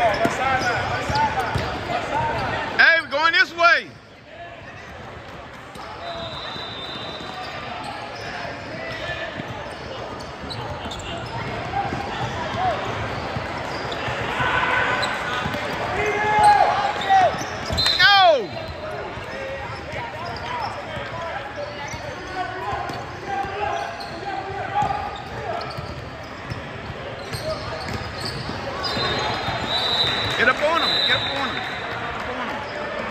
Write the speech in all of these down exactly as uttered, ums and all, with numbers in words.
Hey, we're going this way. Get up on him. Get up on him. Get up on him.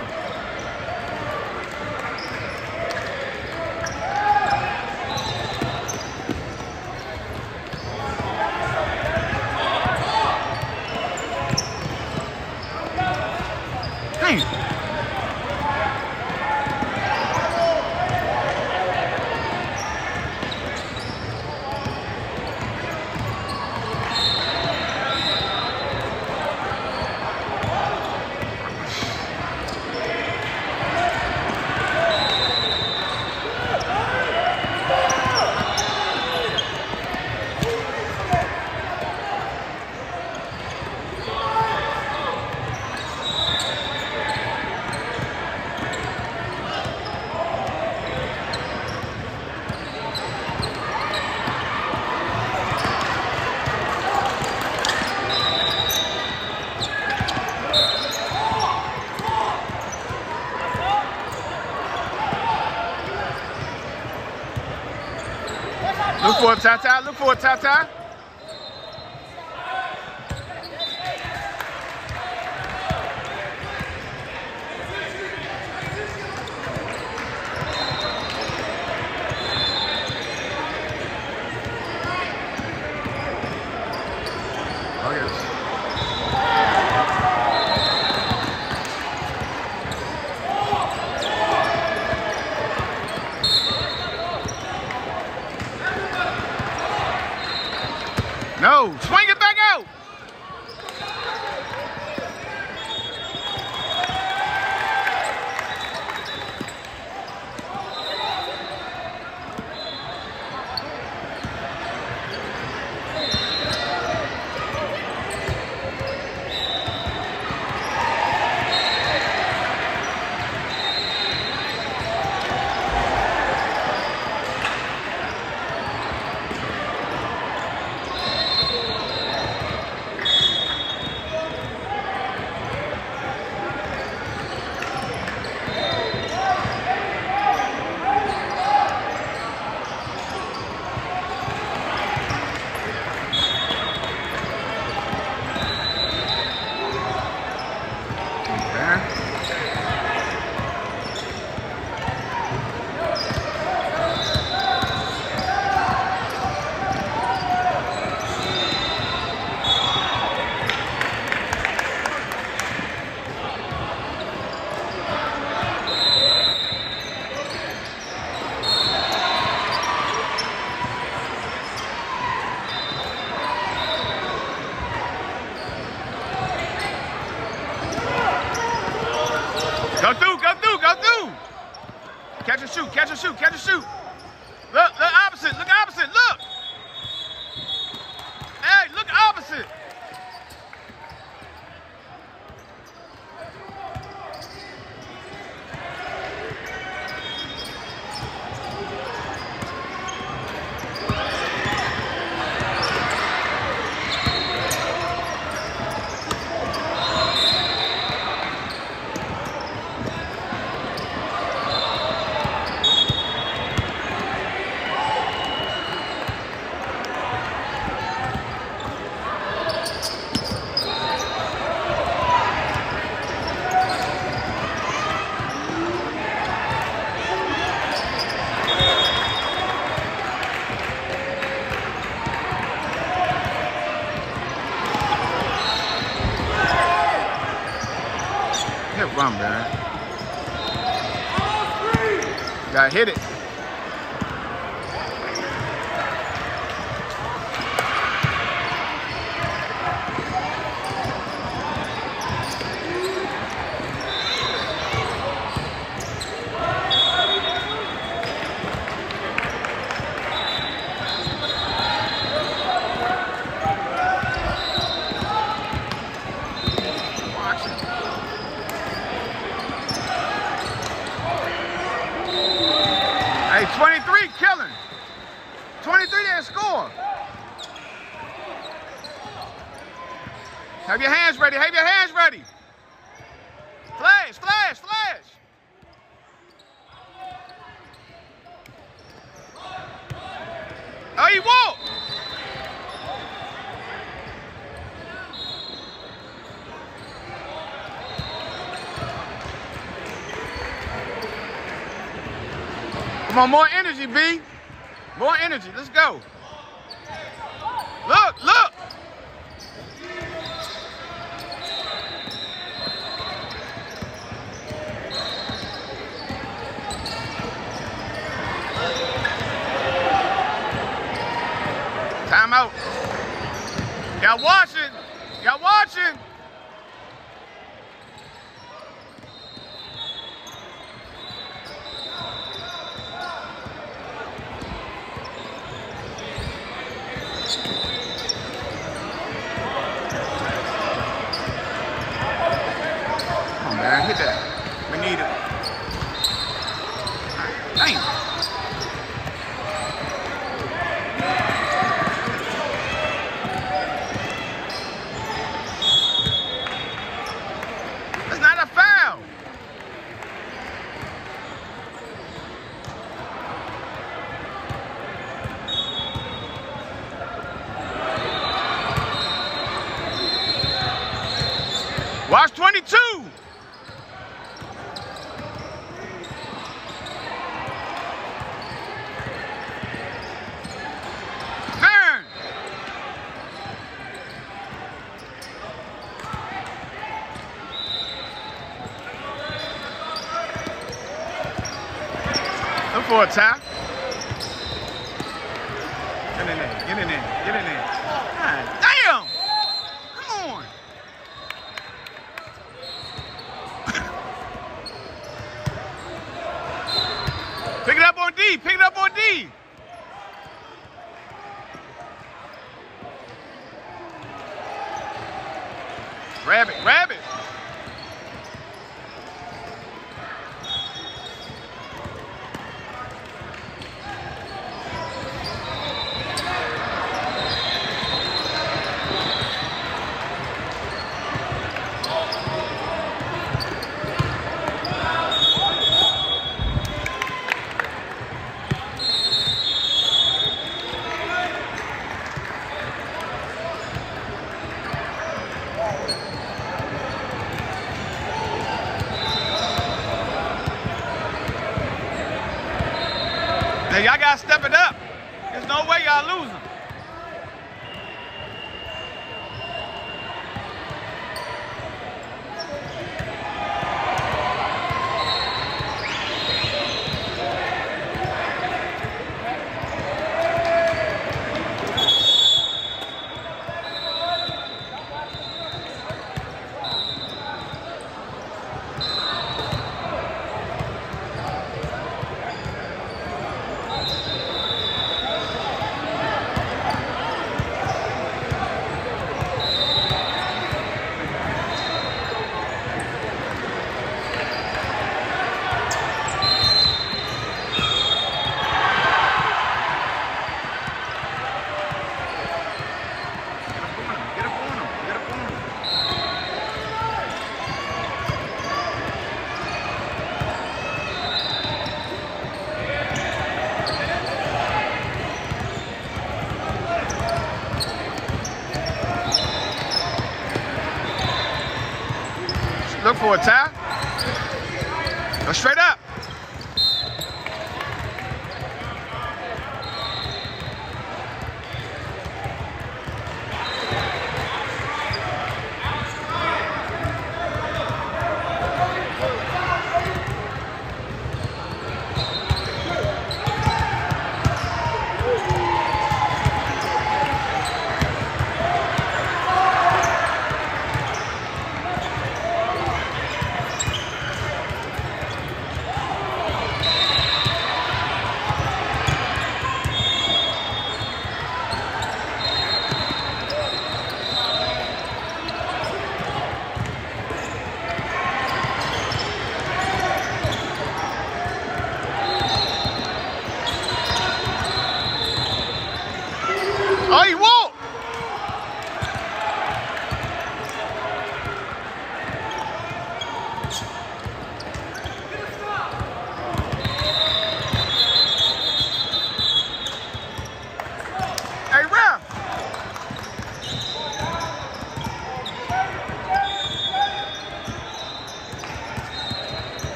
Hey. Look for it, Tata. Look for it, Tata. Oh, yes. No, swing it back out. Go through, go through, go through. Catch and shoot, catch and shoot, catch and shoot. Look, look opposite, look opposite, look. Hey, look opposite. Hit run, man. Gotta hit it. Have your hands ready. Have your hands ready. Flash, flash, flash. Oh, he walked. Come on, more energy, B. More energy. Let's go. Look, look. Time out. Y'all watching. Y'all watching. Come on, man. Hit that. We need it. Damn. Watch twenty-two. Turn. Look for a tie. Get in there. Get in there. Get in there. God damn. Come on. Pick it up on D. Pick it up on D. Grab it. Grab it. Now y'all gotta step it up. There's no way y'all losing. Look for a tie. Go straight up.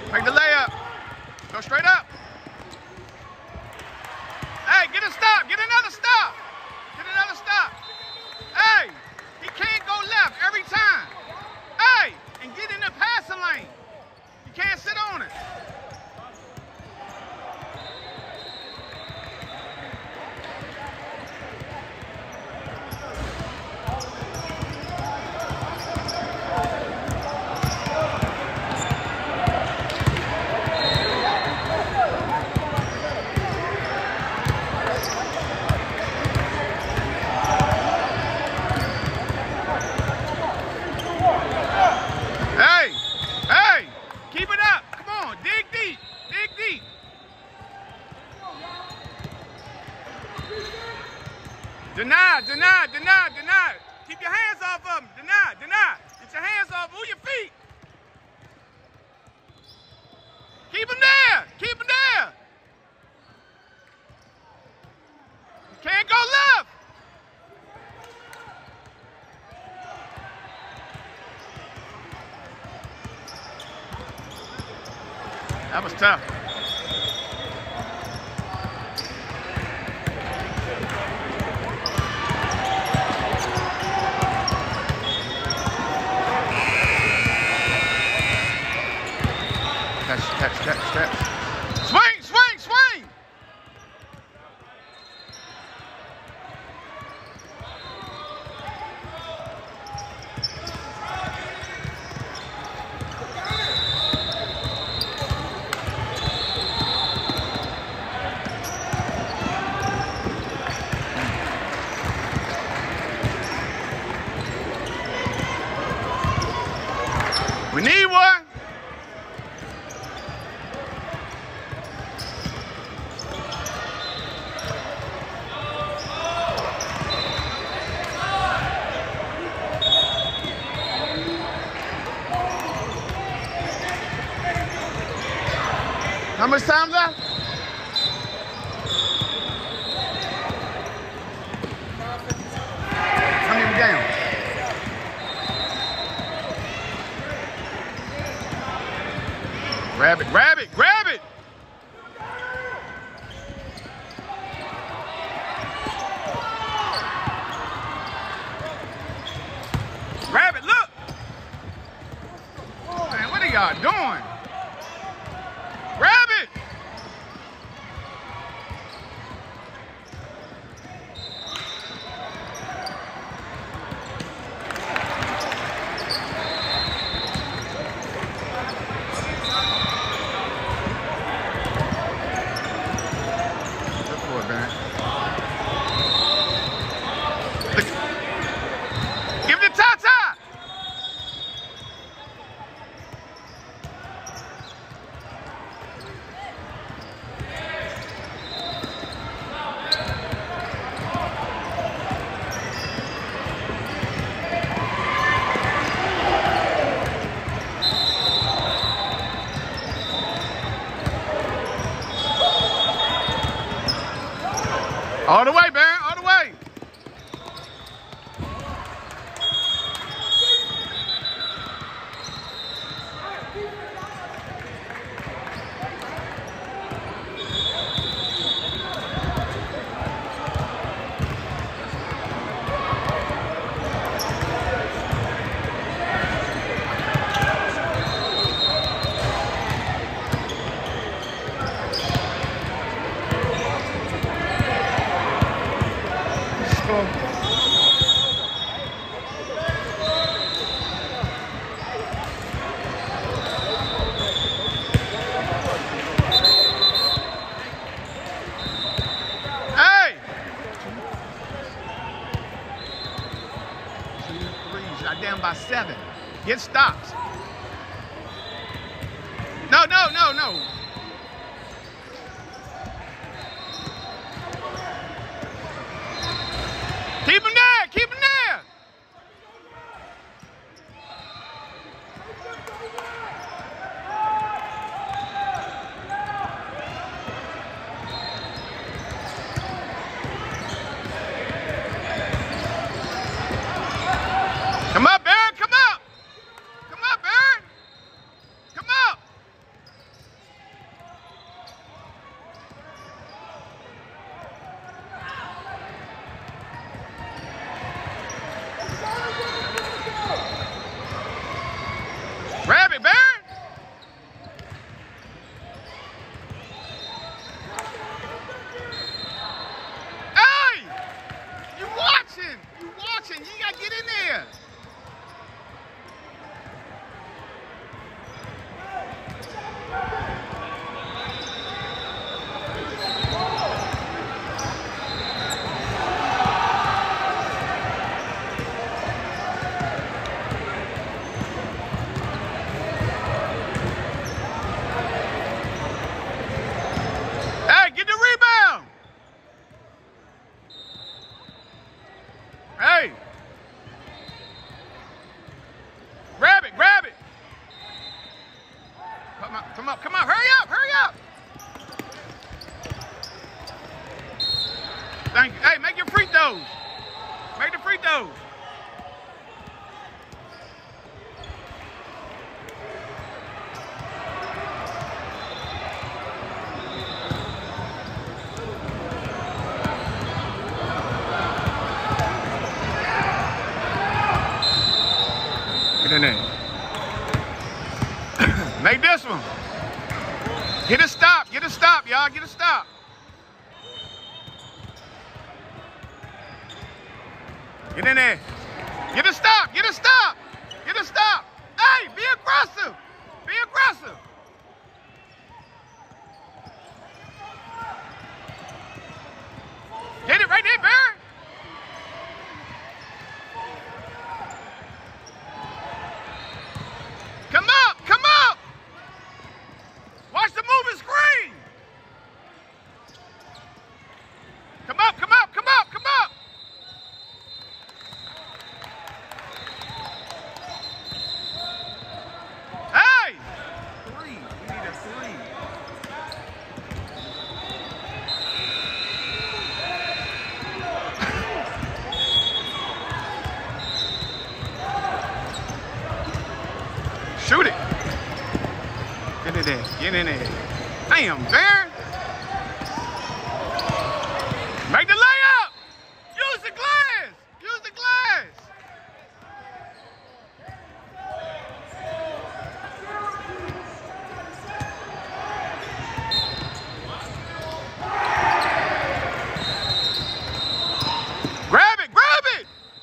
Make the layup. Go straight up. Hey, get a stop. Get another stop. Get another stop. Hey, he can't go left every time. Hey, and get in the passing lane. You can't sit on it. Deny, deny, deny, deny. Keep your hands off of him. Deny, deny. Get your hands off. Move your feet. Keep him there. Keep him there. You can't go left. That was tough. Catch, catch, catch, catch. Swing, swing, swing! We need one. How much time left? Turn him down. Grab it, grab it, grab it! Grab it, look! Man, what are y'all doing? Grab it! Good for it, man. Give it to Tata! All the way, Baron, all the way. Down by seven. Get stops. No, no, no, no. Keep him there. Keep him there. Come up, Aaron. Come up. Come up, come up, come up. Hurry up, hurry up. Thank you. Hey, make your free throws. Make the free throws. Get in there. Make this one. Get a stop. Get a stop, y'all. Get a stop. Get in there. Get a stop. Get a stop. Get a stop. Hey, be aggressive. Be aggressive. Get it right there, Barry. Come up. Come up. Watch the moving screen. Come up. Come up. Come up. Come up. Hey! Three. We need a three. Shoot it. Get in there. Get in there. Damn, Bear. Make the layup. Use the glass. Use the glass. Grab it. Grab it.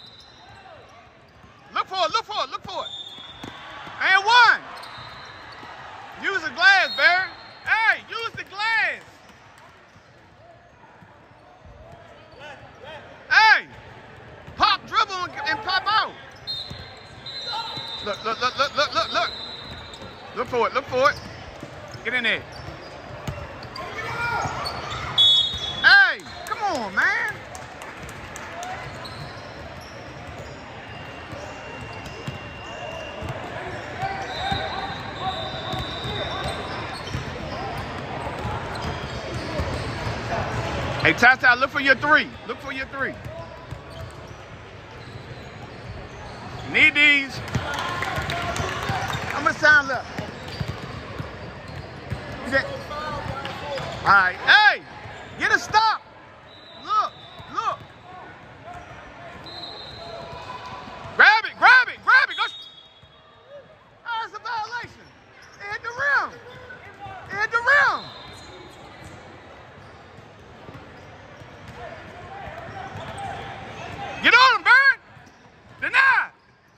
Look for it. Look for it. Look for it. And one. Use the glass, Bear. Hey, use the glass. Hey, pop, dribble, and, and pop out. Look, look, look, look, look, look, look. Look for it, look for it. Get in there. Hey, come on, man. Hey, Tata, look for your three. Look for your three. Need these. How much time left? All right. Hey, get a stop. Look, look. Grab it, grab it, grab it. Go. Oh, it's a violation. It hit the rim. It hit the rim. Get on him, Bird! Deny!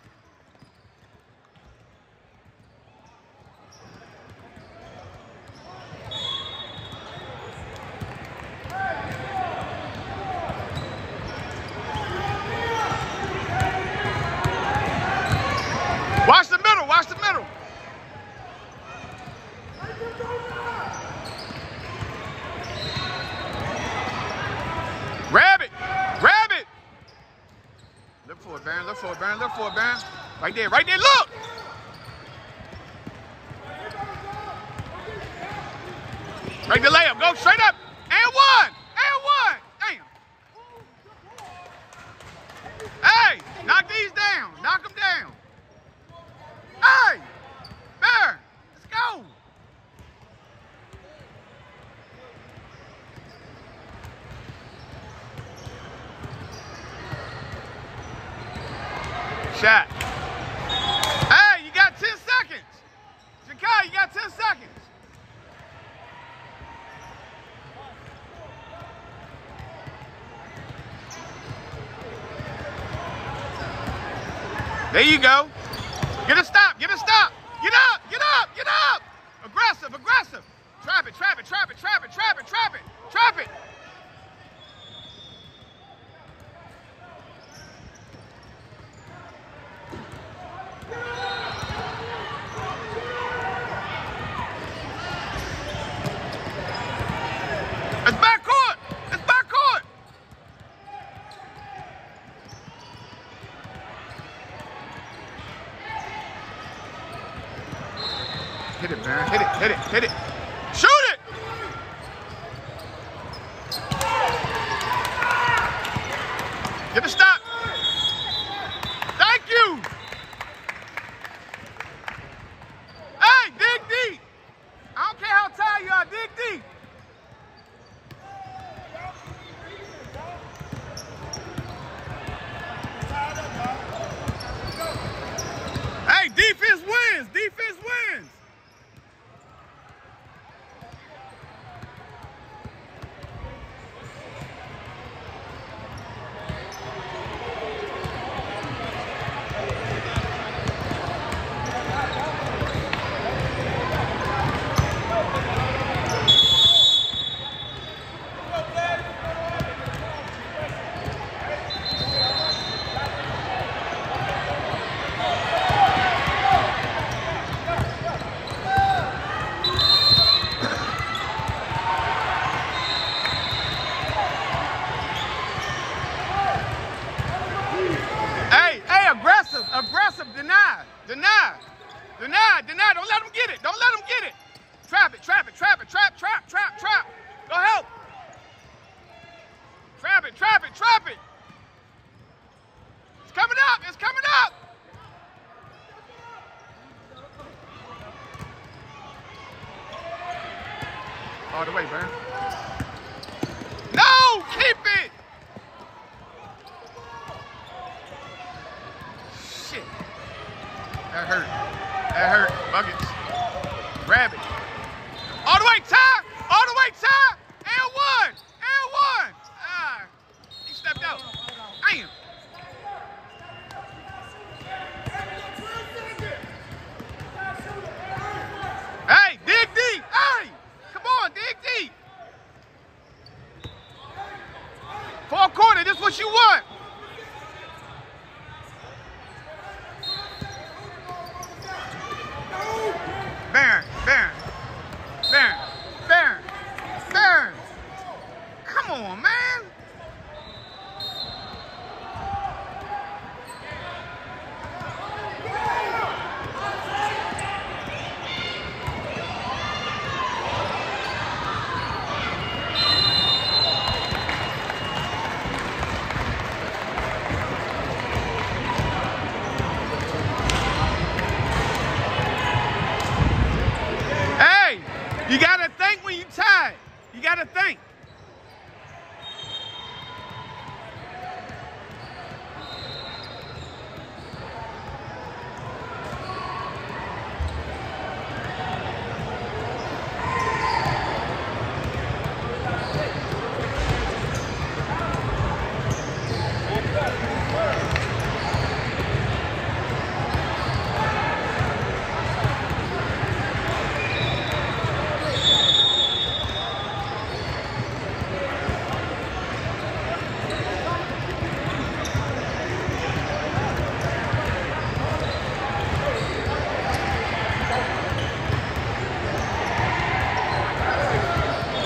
Watch the middle, watch the middle. Grab it, grab it. Look for it, Baron. Look for it, Baron. Look for it, Baron. Right there, right there. Look! Make the layup. Go straight up. And one. And one. Damn. Hey, knock these down. Knock them down. Hey, Baron, let's go. Shot. Hey, you got ten seconds. Jakai, you got ten seconds. There you go. Get a stop, get a stop. Get up, get up, get up. Aggressive, aggressive. Trap it, trap it, trap it, trap it, trap it, trap it, trap it. It's back court. It's back court. Hit it, man. Hit it. Hit Hit it, hit it. Shoot it! Get the stop. Thank you. Hey, dig deep. I don't care how tired you are, dig deep. Hey, defense wins. Defense wins. Aggressive, aggressive, deny, deny, deny, deny. Don't let them get it. Don't let them get it. Trap it, trap it, trap it, trap, trap, trap, trap. Go help. Trap it, trap it, trap it. It's coming up. It's coming up. All the way, man. No, keep it. Shit. That hurt. That hurt. Buckets. Grab it. All the way, Ty. All the way, Ty. And one. And one. Ah. He stepped out. Damn. Hey, dig deep. Hey. Come on, dig deep. Fourth quarter, this is what you want. Baron, Baron, Baron, Baron, Baron. Come on, man. You gotta think when you're tired. You gotta think.